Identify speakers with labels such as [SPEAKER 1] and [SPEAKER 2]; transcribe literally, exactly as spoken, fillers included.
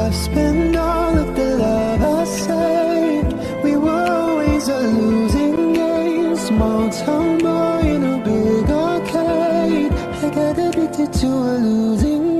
[SPEAKER 1] I've spent all of the love I saved. We were always a losing game. Small town boy in a big arcade. I got addicted to a losing